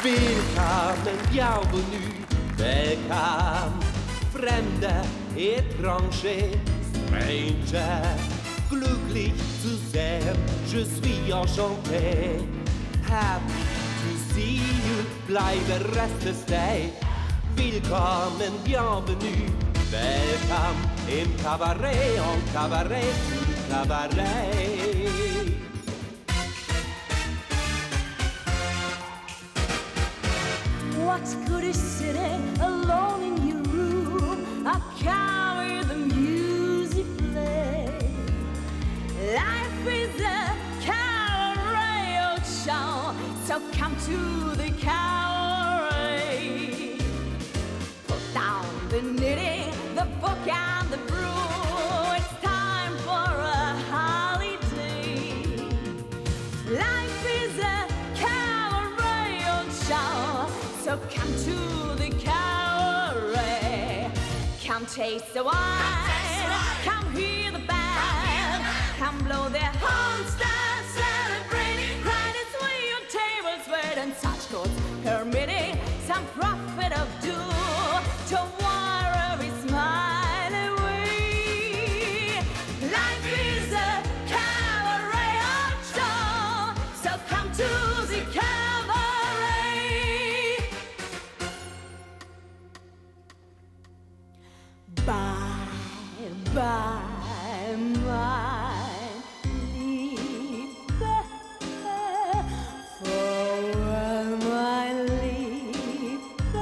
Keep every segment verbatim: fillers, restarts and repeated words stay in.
Willkommen, bienvenue, welcome, Fremder, étranger, stranger, glücklich zu sehen, je suis enchanté, happy to see you, bleibe reste stay, willkommen, bienvenue, welcome, im Kabarett, en Kabarett, zu Kabarett. What good is sitting alone in your room? I can't hear the music play. Life is a cabaret show, so come to the cabaret. Put down the knitting, the book and the brew. It's time for a holiday. Life is a cabaret show, so come to the cabaret. Come taste the wine, come hear the band, come blow their horns, dance, celebrating, crying its way on tables, where and such goes permitting some prophet of doom to war every smile away. Life is a cabaret show, so come to the cabaret. Bye, bye, my Liebe, for my Liebe,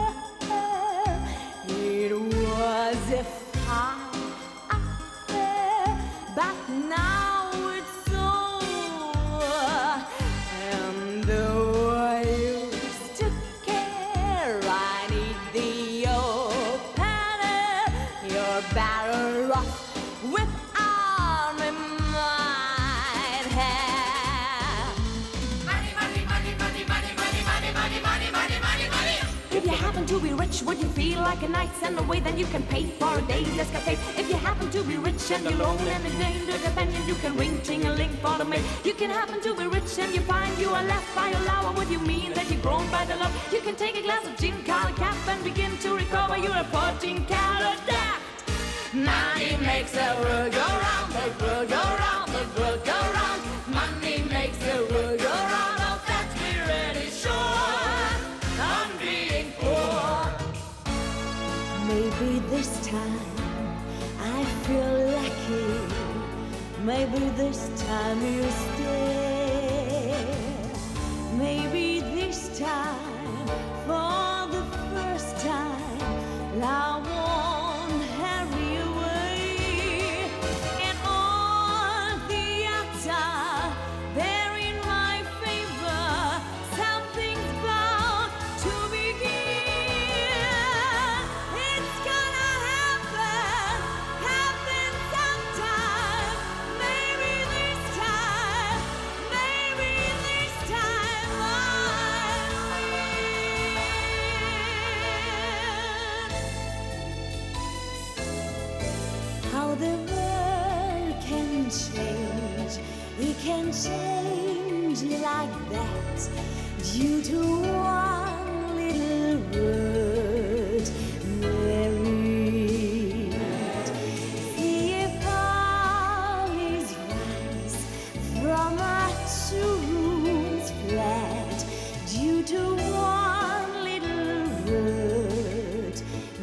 it was a fine affair, but now it's over, and though I used to care, I need the opener. You're better off with arm in mine hand. Money, money, money, money, money, money, money, money, money, money, money, money. If you happen to be rich, would you feel like a night and away? Then you can pay for a day's escapade. If you happen to be rich and you're alone and in danger, companion, you can ring ting-a-ling for the maid. You can happen to be rich and you find you are left by your lover. What do you mean that you're grown by the love? You can take a glass of gin, call a cab, and begin to recover your fourteen carat debt. Money makes the world go round, the world go round, the world go round. Money makes the world go round, oh, that's we're really sure on being poor. Maybe this time I feel lucky. Maybe this time you stay. Maybe this time, for the first time, love won't hurry away. And all the odds they're in my favor. Something's bound to begin. It's gonna happen, happen sometime. Maybe this time, maybe this time I'll win. How the world can change, it can change like that, due to one little word, married. See if all is rise from a two-rooms flat, due to one little word,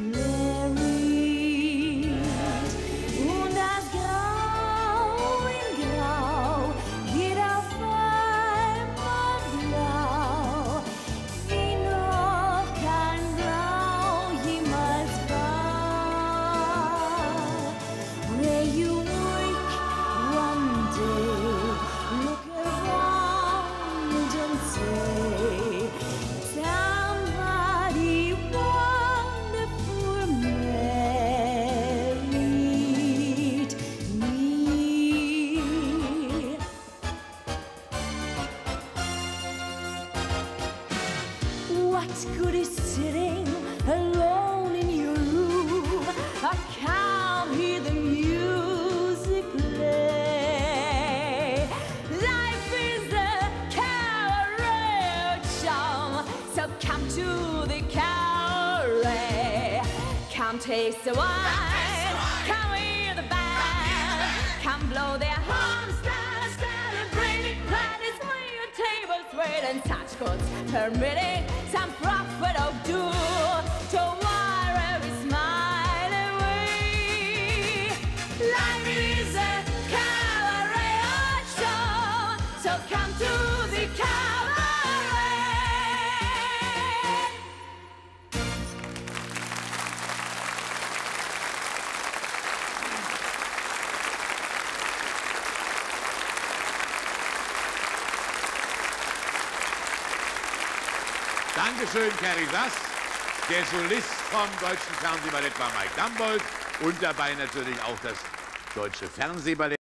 married. Und das Grau in Grau geht auf einmal blau, wie noch kein Blau jemals war. Where you wake one day, look around and say, somebody wonderful married me. What good is sitting alone in your room? I can't hear the music play. Life is a cabaret show, so come to the cabaret. Come taste the wine, come hear the band, come blow their horns, start celebrating. Planets where your tables wait and such goods permitting some profit of do to wire every smile away. Life is a cabaret show, so come to the cabaret. Dankeschön, Carrie Sass. Der Solist vom Deutschen Fernsehballett war Mike Dambold und dabei natürlich auch das Deutsche Fernsehballett.